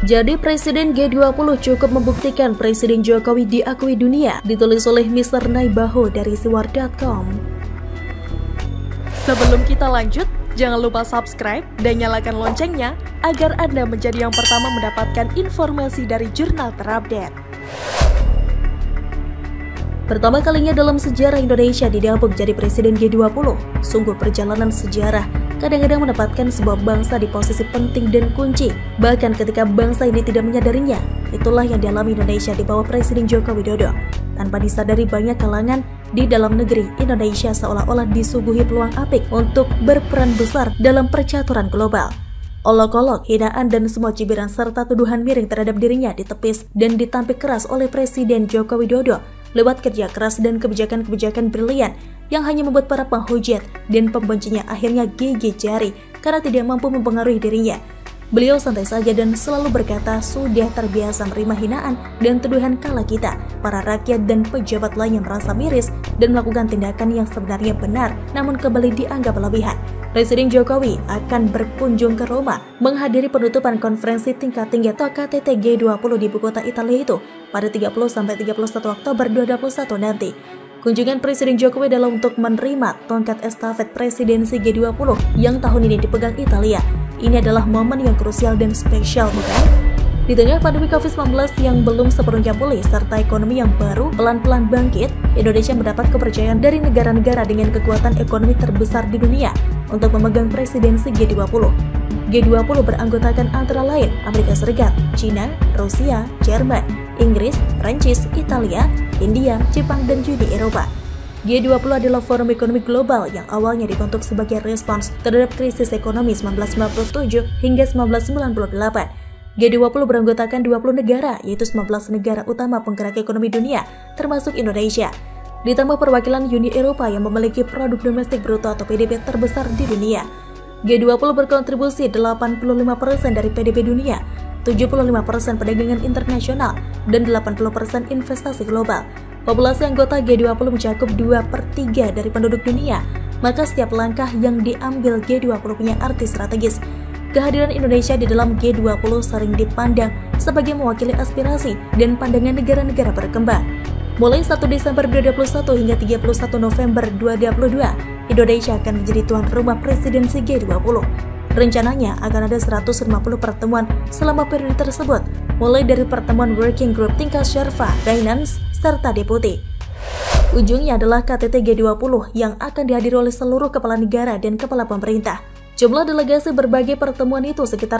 Jadi Presiden G20 cukup membuktikan Presiden Jokowi diakui dunia, ditulis oleh Mr. Naibaho dari siwar.com. Sebelum kita lanjut, jangan lupa subscribe dan nyalakan loncengnya agar Anda menjadi yang pertama mendapatkan informasi dari jurnal terupdate. Pertama kalinya dalam sejarah Indonesia didapuk jadi Presiden G20. Sungguh perjalanan sejarah, kadang-kadang menempatkan sebuah bangsa di posisi penting dan kunci, bahkan ketika bangsa ini tidak menyadarinya. Itulah yang dialami Indonesia di bawah Presiden Joko Widodo. Tanpa disadari banyak kalangan di dalam negeri, Indonesia seolah-olah disuguhi peluang apik untuk berperan besar dalam percaturan global. Olok-olok, hinaan, dan semua cibiran serta tuduhan miring terhadap dirinya ditepis dan ditampik keras oleh Presiden Joko Widodo lewat kerja keras dan kebijakan-kebijakan brilian yang hanya membuat para penghujat dan pembencinya akhirnya gigit jari karena tidak mampu mempengaruhi dirinya. Beliau santai saja dan selalu berkata sudah terbiasa menerima hinaan dan tuduhan kala kita, para rakyat dan pejabat lain yang merasa miris dan melakukan tindakan yang sebenarnya benar namun kembali dianggap berlebihan. Presiden Jokowi akan berkunjung ke Roma menghadiri penutupan konferensi tingkat tinggi atau KTT G20 di ibu kota Italia itu pada 30-31 Oktober 2021 nanti. Kunjungan Presiden Jokowi adalah untuk menerima tongkat estafet presidensi G20 yang tahun ini dipegang Italia. Ini adalah momen yang krusial dan spesial, bukan? Di tengah pandemi COVID-19 yang belum sepenuhnya pulih serta ekonomi yang baru pelan-pelan bangkit, Indonesia mendapat kepercayaan dari negara-negara dengan kekuatan ekonomi terbesar di dunia untuk memegang presidensi G20. G20 beranggotakan antara lain Amerika Serikat, China, Rusia, Jerman, Inggris, Prancis, Italia, India, Jepang, dan Uni Eropa. G20 adalah forum ekonomi global yang awalnya dibentuk sebagai respons terhadap krisis ekonomi 1997 hingga 1998. G20 beranggotakan 20 negara, yaitu 19 negara utama penggerak ekonomi dunia, termasuk Indonesia. Ditambah perwakilan Uni Eropa yang memiliki produk domestik bruto atau PDB terbesar di dunia. G20 berkontribusi 85% dari PDB dunia, 75% perdagangan internasional, dan 80% investasi global. Populasi anggota G20 mencakup 2/3 dari penduduk dunia, maka setiap langkah yang diambil G20 punya arti strategis. Kehadiran Indonesia di dalam G20 sering dipandang sebagai mewakili aspirasi dan pandangan negara-negara berkembang. Mulai 1 Desember 2021 hingga 31 November 2022, Indonesia akan menjadi tuan rumah presidensi G20. Rencananya akan ada 150 pertemuan selama periode tersebut, mulai dari pertemuan Working Group tingkat Sherpa, Finance, serta Deputi. Ujungnya adalah KTT G20 yang akan dihadiri oleh seluruh kepala negara dan kepala pemerintah. Jumlah delegasi berbagai pertemuan itu sekitar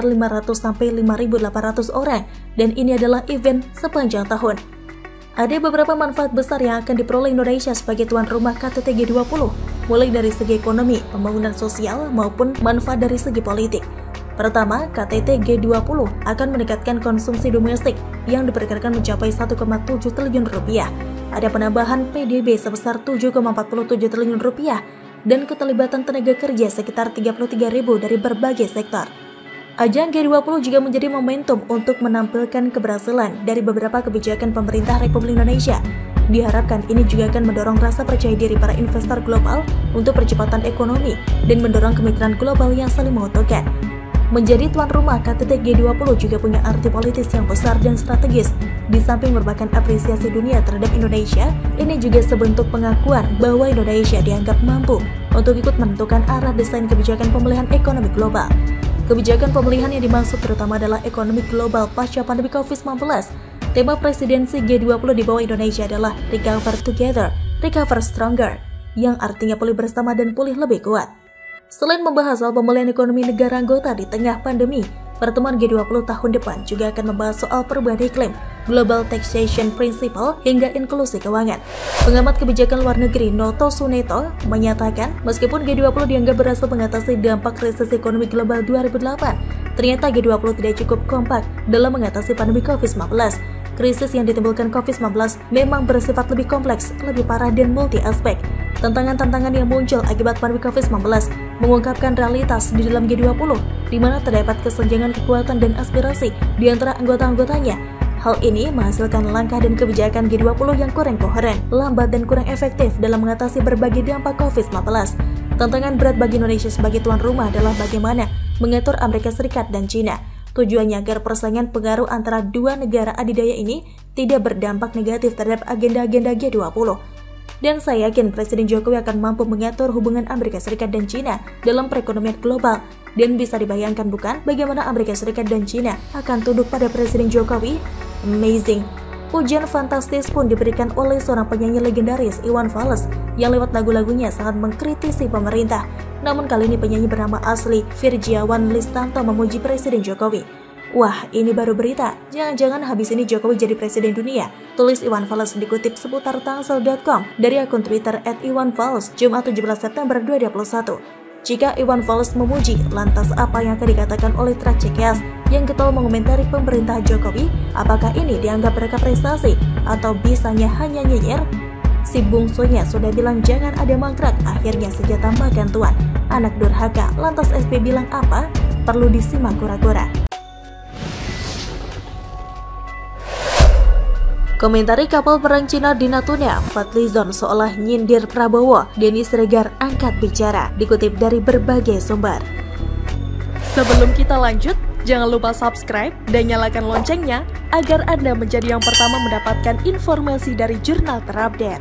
500-5.800 orang, dan ini adalah event sepanjang tahun. Ada beberapa manfaat besar yang akan diperoleh Indonesia sebagai tuan rumah KTT G20, mulai dari segi ekonomi, pembangunan sosial, maupun manfaat dari segi politik. Pertama, KTT G20 akan meningkatkan konsumsi domestik yang diperkirakan mencapai 1,7 triliun rupiah. Ada penambahan PDB sebesar 7,47 triliun rupiah dan keterlibatan tenaga kerja sekitar 33.000 dari berbagai sektor. Ajang G20 juga menjadi momentum untuk menampilkan keberhasilan dari beberapa kebijakan pemerintah Republik Indonesia. Diharapkan ini juga akan mendorong rasa percaya diri para investor global untuk percepatan ekonomi dan mendorong kemitraan global yang saling menguntungkan. Menjadi tuan rumah KTT G20 juga punya arti politis yang besar dan strategis. Di samping merupakan apresiasi dunia terhadap Indonesia, ini juga sebentuk pengakuan bahwa Indonesia dianggap mampu untuk ikut menentukan arah desain kebijakan pemulihan ekonomi global. Kebijakan pemulihan yang dimaksud terutama adalah ekonomi global pasca pandemi COVID-19. Tema presidensi G20 di bawah Indonesia adalah Recover Together, Recover Stronger, yang artinya pulih bersama dan pulih lebih kuat. Selain membahas soal pemulihan ekonomi negara anggota di tengah pandemi, pertemuan G20 tahun depan juga akan membahas soal perubahan iklim, Global Taxation Principle, hingga inklusi keuangan. Pengamat kebijakan luar negeri Noto Suneto menyatakan, meskipun G20 dianggap berhasil mengatasi dampak krisis ekonomi global 2008, ternyata G20 tidak cukup kompak dalam mengatasi pandemi COVID-19. Krisis yang ditimbulkan COVID-19 memang bersifat lebih kompleks, lebih parah, dan multi-aspek. Tantangan-tantangan yang muncul akibat pandemi COVID-19 mengungkapkan realitas di dalam G20, di mana terdapat kesenjangan kekuatan dan aspirasi di antara anggota-anggotanya. Hal ini menghasilkan langkah dan kebijakan G20 yang kurang koheren, lambat, dan kurang efektif dalam mengatasi berbagai dampak COVID-19. Tantangan berat bagi Indonesia sebagai tuan rumah adalah bagaimana mengatur Amerika Serikat dan China. Tujuannya agar persaingan pengaruh antara dua negara adidaya ini tidak berdampak negatif terhadap agenda-agenda G20. Dan saya yakin Presiden Jokowi akan mampu mengatur hubungan Amerika Serikat dan China dalam perekonomian global. Dan bisa dibayangkan bukan bagaimana Amerika Serikat dan China akan tunduk pada Presiden Jokowi? Amazing! Pujian fantastis pun diberikan oleh seorang penyanyi legendaris Iwan Fals yang lewat lagu-lagunya sangat mengkritisi pemerintah. Namun kali ini penyanyi bernama asli Virgiawan Listanto memuji Presiden Jokowi. Wah, ini baru berita. Jangan-jangan habis ini Jokowi jadi presiden dunia. Tulis Iwan Fals dikutip seputar tangsel.com dari akun Twitter @iwanfals Jumat 17 September 2021. Jika Iwan Fals memuji, lantas apa yang akan dikatakan oleh Tracekias yang getol mengomentari pemerintah Jokowi? Apakah ini dianggap mereka prestasi atau bisanya hanya nyinyir? Si bungsunya sudah bilang jangan ada mangkrak, akhirnya senjata makan tuan. Anak durhaka, lantas SP bilang apa? Perlu disimak kura-kura. Komentari kapal perang Cina di Natuna, Fadlizon seolah nyindir Prabowo, Denny Siregar angkat bicara, dikutip dari berbagai sumber. Sebelum kita lanjut, jangan lupa subscribe dan nyalakan loncengnya agar Anda menjadi yang pertama mendapatkan informasi dari jurnal terupdate.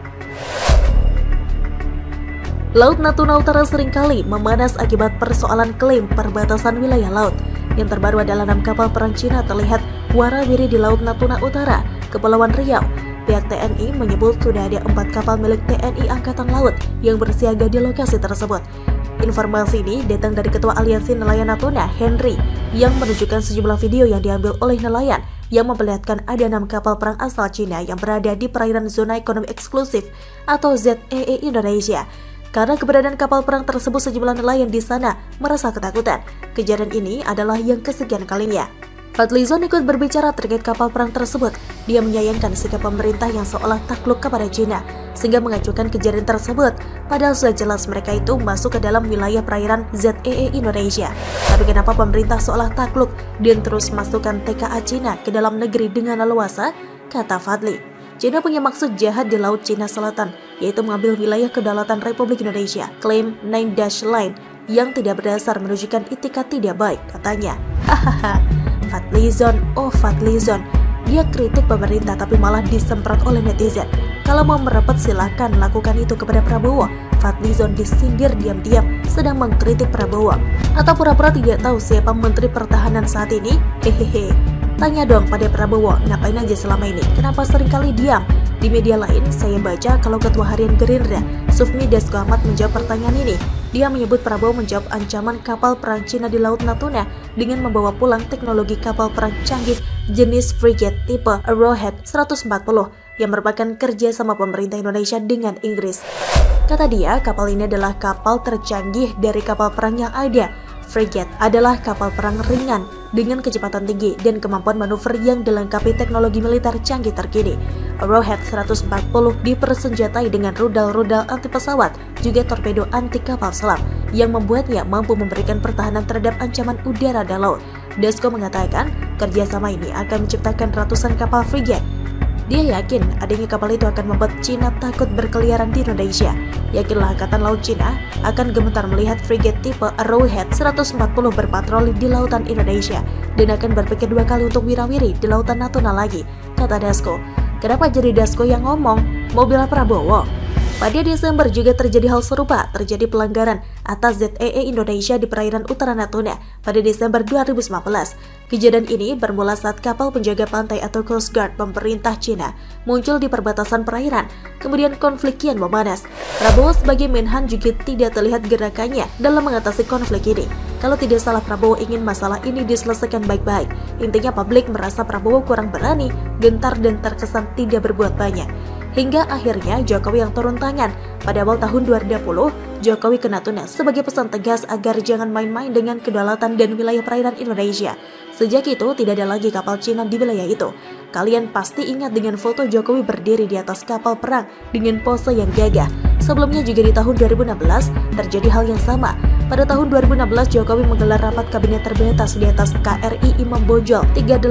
Laut Natuna Utara seringkali memanas akibat persoalan klaim perbatasan wilayah laut. Yang terbaru adalah 6 kapal perang Cina terlihat warawiri di Laut Natuna Utara, Kepulauan Riau. Pihak TNI menyebut sudah ada 4 kapal milik TNI Angkatan Laut yang bersiaga di lokasi tersebut. Informasi ini datang dari Ketua Aliansi Nelayan Natuna, Henry, yang menunjukkan sejumlah video yang diambil oleh nelayan yang memperlihatkan ada 6 kapal perang asal Cina yang berada di perairan zona ekonomi eksklusif atau ZEE Indonesia. Karena keberadaan kapal perang tersebut, sejumlah nelayan di sana merasa ketakutan. Kejadian ini adalah yang kesekian kalinya. Fadlizon ikut berbicara terkait kapal perang tersebut. Dia menyayangkan sikap pemerintah yang seolah takluk kepada Cina, sehingga mengajukan kejadian tersebut, padahal sudah jelas mereka itu masuk ke dalam wilayah perairan ZEE Indonesia. Tapi kenapa pemerintah seolah takluk dan terus masukkan TKA Cina ke dalam negeri dengan leluasa? Kata Fadli, Cina punya maksud jahat di Laut Cina Selatan, yaitu mengambil wilayah kedaulatan Republik Indonesia. Klaim 9-dash line yang tidak berdasar menunjukkan itikat tidak baik, katanya. Hahaha. Fadlizon, oh Fadlizon, dia kritik pemerintah tapi malah disemprot oleh netizen. Kalau mau merapat silahkan lakukan itu kepada Prabowo. Fadlizon disindir diam-diam sedang mengkritik Prabowo. Atau pura-pura tidak tahu siapa Menteri Pertahanan saat ini? Hehehe. Tanya dong pada Prabowo, ngapain aja selama ini? Kenapa seringkali diam? Di media lain, saya baca kalau Ketua Harian Gerindra, Sufmi Dasko Ahmad menjawab pertanyaan ini. Dia menyebut Prabowo menjawab ancaman kapal perang Cina di Laut Natuna dengan membawa pulang teknologi kapal perang canggih jenis frigate tipe Arrowhead 140 yang merupakan kerjasama pemerintah Indonesia dengan Inggris. Kata dia, kapal ini adalah kapal tercanggih dari kapal perang yang ada. Frigate adalah kapal perang ringan dengan kecepatan tinggi dan kemampuan manuver yang dilengkapi teknologi militer canggih terkini. Arrowhead 140 dipersenjatai dengan rudal-rudal anti pesawat, juga torpedo anti kapal selam yang membuatnya mampu memberikan pertahanan terhadap ancaman udara dan laut. Dasko mengatakan kerjasama ini akan menciptakan ratusan kapal frigate. Dia yakin adanya kapal itu akan membuat Cina takut berkeliaran di Indonesia. Yakinlah Angkatan Laut Cina akan gemetar melihat frigate tipe Arrowhead 140 berpatroli di lautan Indonesia dan akan berpikir 2 kali untuk wirawiri di lautan Natuna lagi, kata Dasko. Kenapa jadi Dasko yang ngomong? Mau bela Prabowo? Pada Desember juga terjadi hal serupa, terjadi pelanggaran atas ZEE Indonesia di perairan utara Natuna pada Desember 2019. Kejadian ini bermula saat kapal penjaga pantai atau Coast Guard pemerintah Cina muncul di perbatasan perairan, kemudian konflik kian memanas. Prabowo sebagai Menhan juga tidak terlihat gerakannya dalam mengatasi konflik ini. Kalau tidak salah, Prabowo ingin masalah ini diselesaikan baik-baik. Intinya publik merasa Prabowo kurang berani, gentar dan terkesan tidak berbuat banyak. Hingga akhirnya Jokowi yang turun tangan. Pada awal tahun 2020, Jokowi ke Natuna sebagai pesan tegas agar jangan main-main dengan kedaulatan dan wilayah perairan Indonesia. Sejak itu tidak ada lagi kapal Cina di wilayah itu. Kalian pasti ingat dengan foto Jokowi berdiri di atas kapal perang dengan pose yang gagah. Sebelumnya juga di tahun 2016 terjadi hal yang sama. Pada tahun 2016 Jokowi menggelar rapat kabinet terbatas di atas KRI Imam Bonjol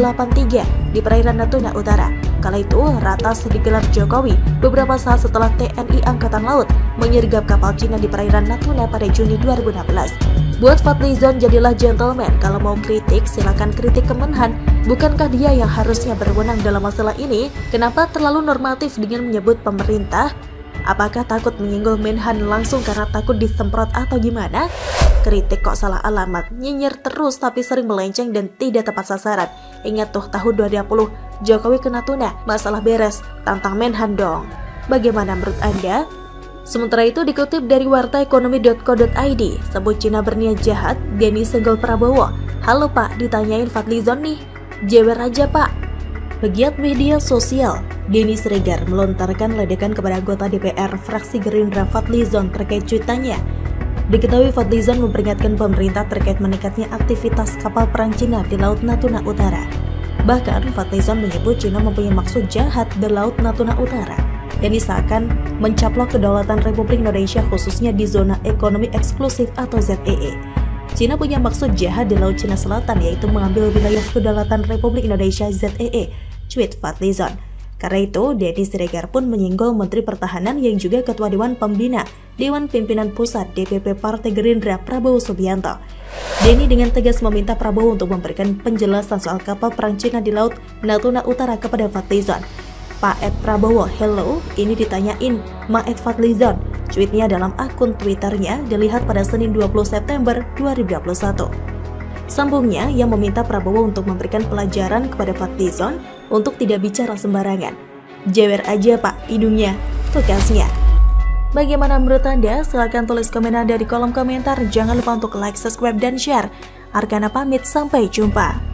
383 di perairan Natuna Utara. Kala itu ratas digelar Jokowi beberapa saat setelah TNI Angkatan Laut menyergap kapal Cina di perairan Natuna pada Juni 2016. Buat Fadlizon jadilah gentleman, kalau mau kritik silakan kritik Kemenhan. Bukankah dia yang harusnya berwenang dalam masalah ini? Kenapa terlalu normatif dengan menyebut pemerintah? Apakah takut menyinggung Menhan langsung karena takut disemprot atau gimana? Kritik kok salah alamat, nyinyir terus tapi sering melenceng dan tidak tepat sasaran. Ingat tuh tahun 2020, Jokowi kena tuna, masalah beres, tantang Menhan dong. Bagaimana menurut Anda? Sementara itu dikutip dari wartaekonomi.co.id, sebut Cina berniat jahat, Denny senggol Prabowo. Halo Pak, ditanyain Fadlizon nih. Jewer aja Pak. Pegiat media sosial, Denny Siregar melontarkan ledakan kepada anggota DPR fraksi Gerindra Fadlizon terkait cuitannya. Diketahui Fadlizon memperingatkan pemerintah terkait meningkatnya aktivitas kapal perang Cina di Laut Natuna Utara. Bahkan Fadlizon menyebut Cina mempunyai maksud jahat di Laut Natuna Utara. Denny seakan mencaplok kedaulatan Republik Indonesia khususnya di zona ekonomi eksklusif atau ZEE. Cina punya maksud jahat di Laut Cina Selatan yaitu mengambil wilayah kedaulatan Republik Indonesia ZEE, tweet Fadlizon. Karena itu, Denny Siregar pun menyinggol Menteri Pertahanan yang juga Ketua Dewan Pembina Dewan Pimpinan Pusat DPP Partai Gerindra Prabowo Subianto. Denny dengan tegas meminta Prabowo untuk memberikan penjelasan soal kapal perang Cina di Laut Natuna Utara kepada Fadlizon. Pak Ed Prabowo, hello, ini ditanyain Ma Ed Fadlizon. Tweetnya dalam akun Twitternya dilihat pada Senin 20 September 2021. Sambungnya yang meminta Prabowo untuk memberikan pelajaran kepada Fadlizon untuk tidak bicara sembarangan. Jewer aja Pak, hidungnya, tugasnya. Bagaimana menurut Anda? Silahkan tulis komen Anda di kolom komentar. Jangan lupa untuk like, subscribe, dan share. Arkana pamit, sampai jumpa.